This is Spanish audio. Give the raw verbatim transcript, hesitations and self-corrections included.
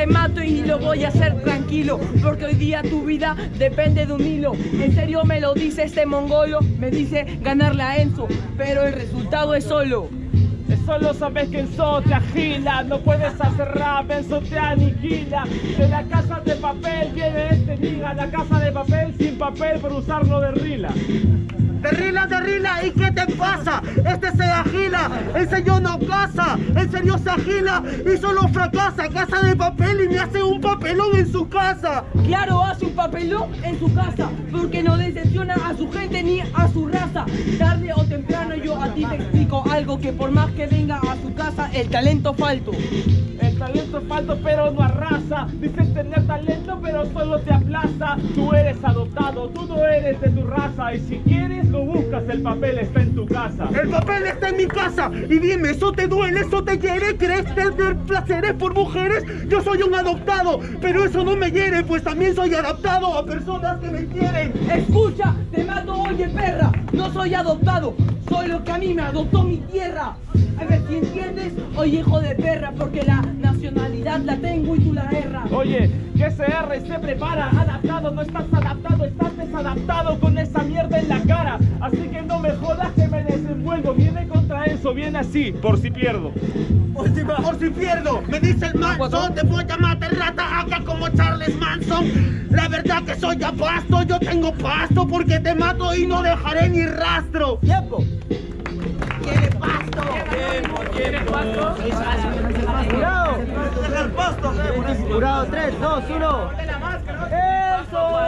te mato y lo voy a hacer tranquilo, porque hoy día tu vida depende de un hilo. En serio me lo dice este mongolo, me dice ganarle a Enzo, pero el resultado es solo. Solo sabes que Enzo te agila, no puedes hacer rap, Enzo te aniquila. De la casa de papel viene este niga, la casa de papel sin papel por usarlo de rila. De rila, de rila, ¿y qué te pasa? Este se agila, el señor no casa, en serio se agila y solo fracasa. Casa de papel y me hace un papelón en su casa. Claro, hace un papelón en su casa, porque no decepciona a su gente ni a su raza. Tarde o temprano yo a ti te explico algo, que por más que venga a su casa, el talento falto. El talento es falto pero no arrasa. Dices tener talento pero solo te aplaza. Tú eres adoptado, tú no eres de tu raza. Y si quieres lo buscas, el papel está en tu casa. El papel está en mi casa. Y dime, ¿eso te duele? ¿Eso te hiere? ¿Crees tener placeres por mujeres? Yo soy un adoptado, pero eso no me hiere, pues también soy adaptado a personas que me quieren. Escucha, te mato, oye perra, no soy adoptado, soy lo que a mí me adoptó mi tierra. A ver si entiendes, oye hijo de perra, porque la nacionalidad la tengo y tú la erras. Oye, que se erra y se prepara. Adaptado, no estás adaptado, estás desadaptado con esa mierda en la cara. Así que no me jodas que me desenvuelvo. Viene contra eso, viene así, por si pierdo. Por si, por si pierdo, me dice el Manson, te voy a matar rata acá como Charles Manson. La verdad que soy abasto, yo tengo pasto, porque te mato y no dejaré ni rastro. ¡Tiempo! ¿Quiere pasto? Tiempo, tiempo. ¿Pasto? ¡Jurado! ¡Jurado! tres, dos, uno. ¡Eso!